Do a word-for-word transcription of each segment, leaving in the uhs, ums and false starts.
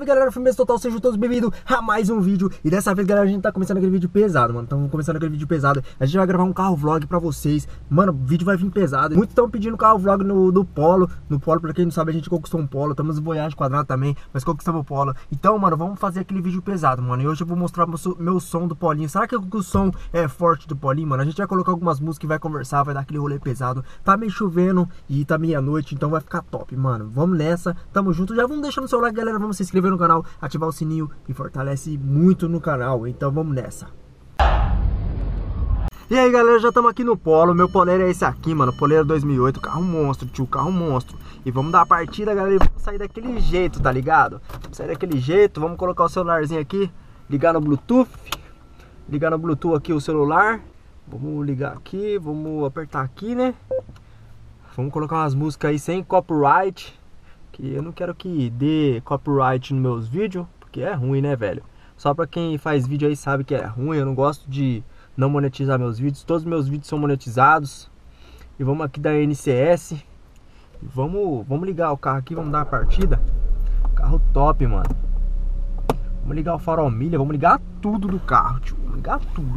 Salve galera, firmeza total, sejam todos bem-vindos a mais um vídeo. E dessa vez galera, a gente tá começando aquele vídeo pesado, mano. Estamos começando aquele vídeo pesado. A gente vai gravar um carro vlog pra vocês. Mano, o vídeo vai vir pesado. Muitos estão pedindo carro vlog no, no Polo. No Polo, pra quem não sabe, a gente conquistou um Polo. Estamos no Voyage quadrado também, mas conquistamos o Polo. Então, mano, vamos fazer aquele vídeo pesado, mano. E hoje eu vou mostrar meu, meu som do Polinho. Será que o som é forte do Polinho, mano? A gente vai colocar algumas músicas e vai conversar, vai dar aquele rolê pesado. Tá meio chovendo e tá meia-noite, então vai ficar top, mano. Vamos nessa, tamo junto. Já vamos deixando o seu like, galera. Vamos se inscrever no canal, ativar o sininho que fortalece muito no canal. Então vamos nessa. E aí galera, já estamos aqui no Polo. Meu poleiro é esse aqui, mano, Poleiro dois mil e oito. Carro monstro, tio, carro monstro. E vamos dar a partida, galera, e vamos sair daquele jeito, tá ligado? Vamos sair daquele jeito, vamos colocar o celularzinho aqui, ligar no Bluetooth. Ligar no Bluetooth aqui o celular. Vamos ligar aqui, vamos apertar aqui, né? Vamos colocar umas músicas aí sem copyright, que eu não quero que dê copyright nos meus vídeos, porque é ruim, né, velho? Só pra quem faz vídeo aí sabe que é ruim. Eu não gosto de não monetizar meus vídeos. Todos os meus vídeos são monetizados. E vamos aqui da N C S. Vamos, vamos ligar o carro aqui, vamos dar uma partida. Carro top, mano. Vamos ligar o farol milha, vamos ligar tudo do carro, tio. Vamos ligar tudo.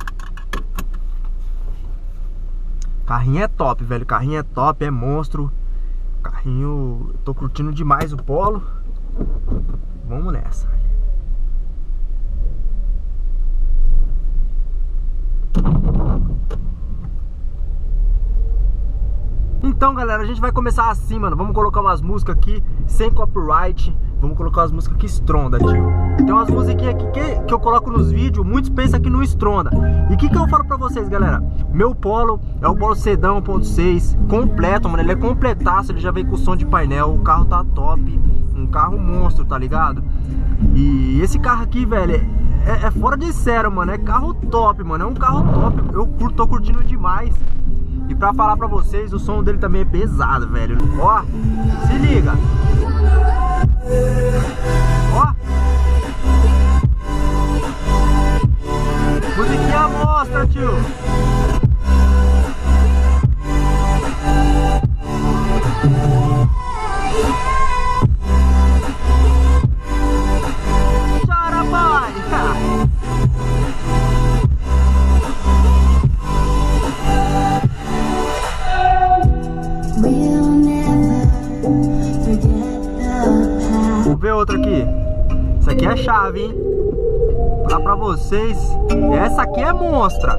Carrinho é top, velho. Carrinho é top, é monstro. Carrinho, eu tô curtindo demais o Polo. Vamos nessa. Então galera, a gente vai começar assim, mano. Vamos colocar umas músicas aqui sem copyright. Vamos colocar umas músicas que estronda, tio. Tem umas musiquinhas aqui que, que eu coloco nos vídeos. Muitos pensam que não estronda. E o que, que eu falo pra vocês, galera? Meu Polo é o Polo Sedã um ponto seis completo, mano. Ele é completaço, ele já veio com som de painel. O carro tá top. Um carro monstro, tá ligado? E esse carro aqui, velho, é, é fora de sério, mano. É carro top, mano. É um carro top. Eu curto, tô curtindo demais. E pra falar pra vocês, o som dele também é pesado, velho. Ó, se liga. Ó. Musiquinha mostra, tio. Chora, pai. Vamos ver outra aqui. Essa aqui é chave, hein? Vou falar pra vocês. Essa aqui é monstra.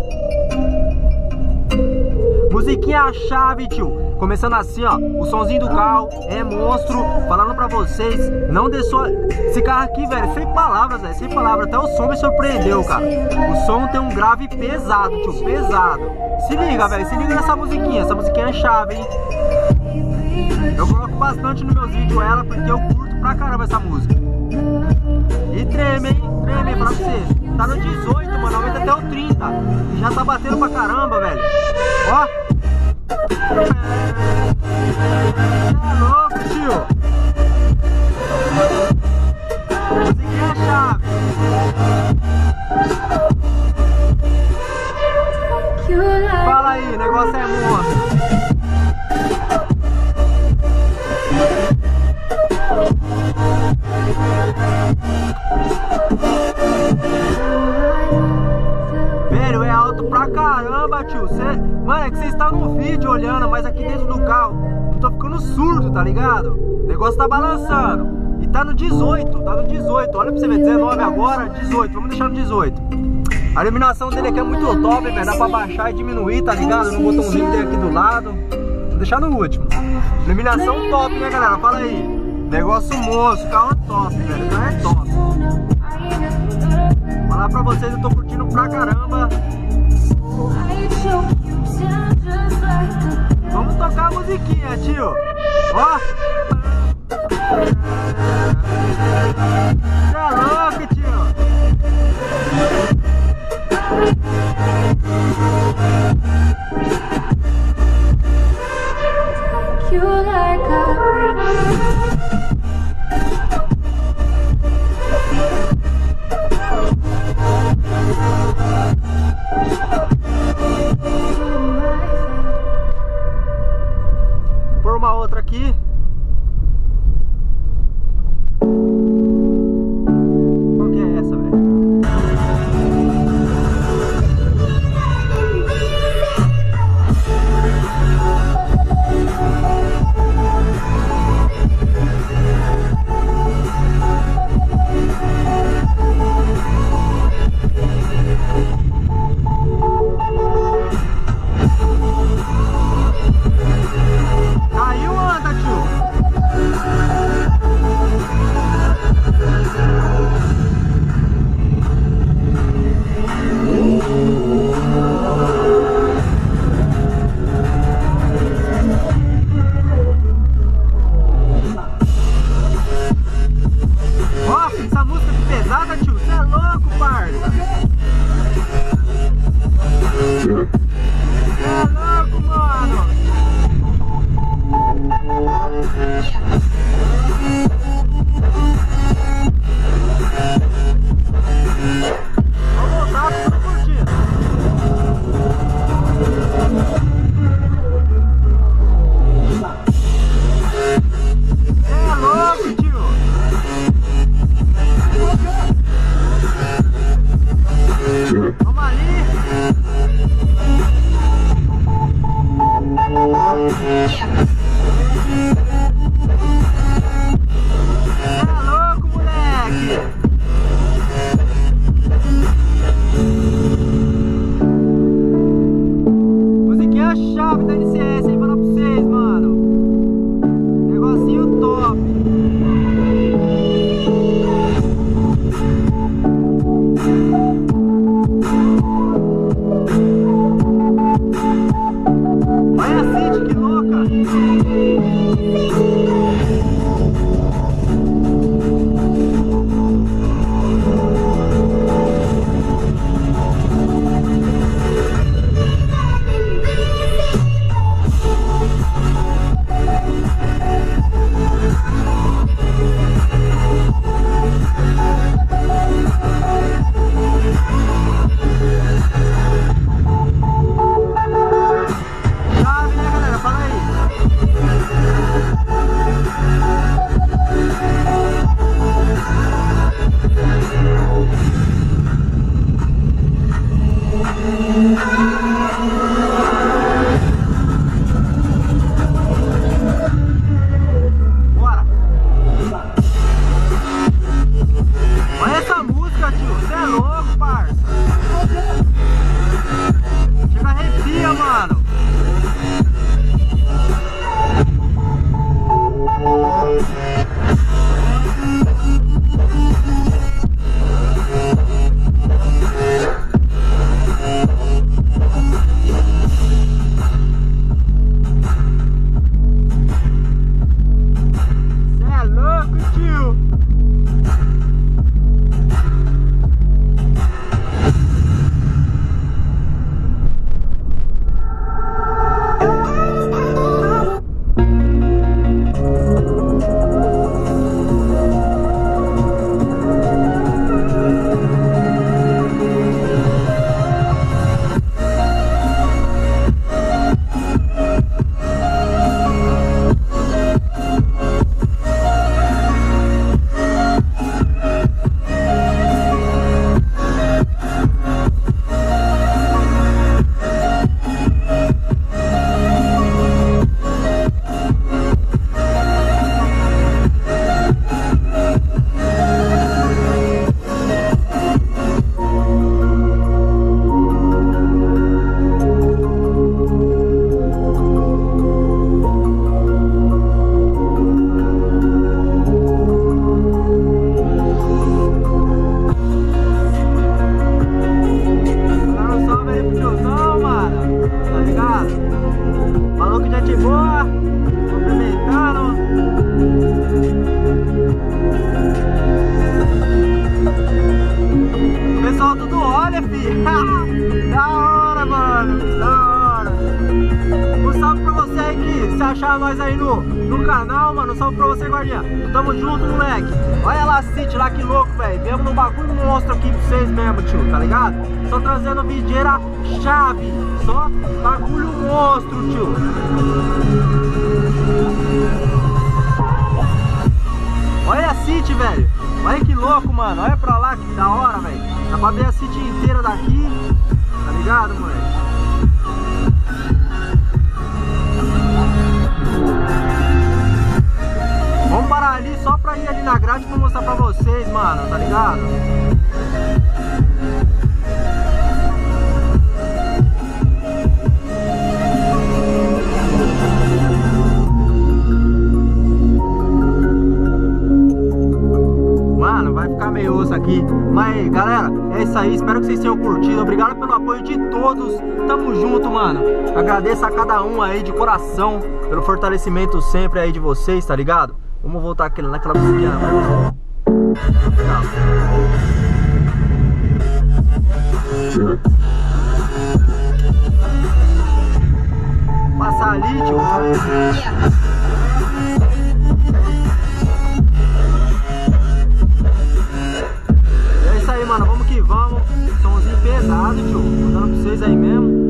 Musiquinha chave, tio. Começando assim, ó. O sonzinho do carro é monstro. Falando pra vocês. Não deixou. Esse carro aqui, velho, sem palavras, velho. Sem palavras. Até o som me surpreendeu, cara. O som tem um grave pesado, tio. Pesado. Se liga, velho. Se liga nessa musiquinha. Essa musiquinha é chave, hein? Eu coloco bastante nos meus vídeos ela, porque eu curto pra caramba essa música. E treme, hein? Treme, pra você. Tá no dezoito, mano. Aumenta até o trinta. E já tá batendo pra caramba, velho. Ó. Tá louco, tio. Musiquinha é chave. Fala aí, o negócio é monstro. Velho, é alto pra caramba, tio. Cê... Mano, é que vocês estão no vídeo olhando, mas aqui dentro do carro eu tô ficando surdo, tá ligado? O negócio tá balançando. E tá no dezoito, tá no dezoito. Olha pra você ver, dezenove agora, dezoito. Vamos deixar no dezoito. A iluminação dele aqui é muito top, velho. Dá pra baixar e diminuir, tá ligado? No botãozinho dele aqui do lado. Vou deixar no último. Iluminação top, né, galera? Fala aí. Negócio moço, carro é top, velho. Não é top. Falar pra vocês, eu tô curtindo pra caramba. Vamos tocar a musiquinha, tio. Ó. Tá louco, tio. Por uma outra aqui. louco, moleque! Musiquinha chave da N C S aí, falar pra vocês, mano. Negocinho top. Olha a City, que louca! Chave, né, galera? Fala aí. Bora! Olha essa música, tio! Você é louco, parça! Chega, arrepia, mano! Você é louco, tio! Da hora, mano, da hora. Um salve pra você aí que se achar nós aí no, no canal, mano. Um salve pra você, guardinha. Tamo junto, moleque. Olha lá a City lá, que louco, velho. Viemos num bagulho monstro aqui pra vocês mesmo, tio, tá ligado? Só trazendo videira chave. Só bagulho monstro, tio. Olha a City, velho. Olha que louco, mano. Olha pra lá, que da hora, velho. Dá pra ver a City inteira daqui. Tá ligado, moleque? Vamos parar ali só pra ir ali na grade pra mostrar pra vocês, mano. Tá ligado? Mano, vai ficar meio osso aqui. Mas, galera, é isso aí. Espero que vocês tenham curtido. Obrigado pelo apoio de todos. Tamo junto, mano. Agradeço a cada um aí de coração pelo fortalecimento sempre aí de vocês, tá ligado? Vamos voltar aquele, naquela musiquinha. Passar ali, tio. É isso aí, mano. Vamos que vamos. Somzinho pesado, tio. Contando pra vocês aí mesmo.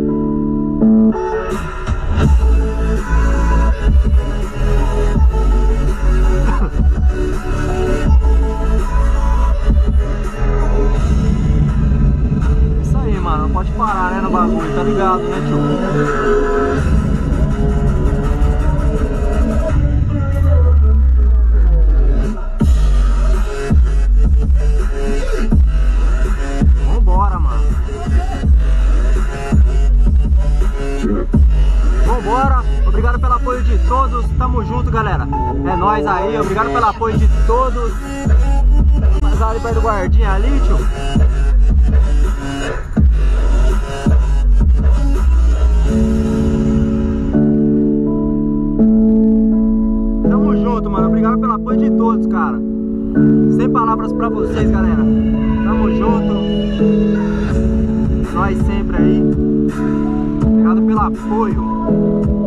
Isso aí, mano. Não pode parar, né, no bagulho, tá ligado, né, tio? obrigado pelo apoio de todos. Tamo junto, galera. É nóis aí, obrigado pelo apoio de todos. Passar ali perto do guardinha ali, tio. Tamo junto, mano. Obrigado pelo apoio de todos, cara. Sem palavras pra vocês, galera. Tamo junto. Nós sempre aí. Obrigado pelo apoio.